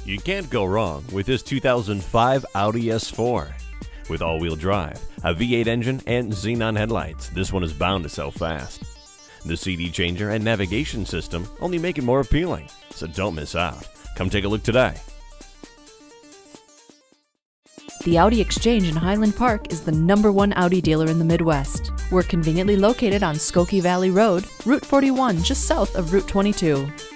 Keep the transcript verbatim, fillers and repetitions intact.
You can't go wrong with this two thousand five Audi S four. With all-wheel drive, a V eight engine, and xenon headlights, this one is bound to sell fast. The C D changer and navigation system only make it more appealing, so don't miss out. Come take a look today. The Audi Exchange in Highland Park is the number one Audi dealer in the Midwest. We're conveniently located on Skokie Valley Road, Route forty-one, just south of Route twenty-two.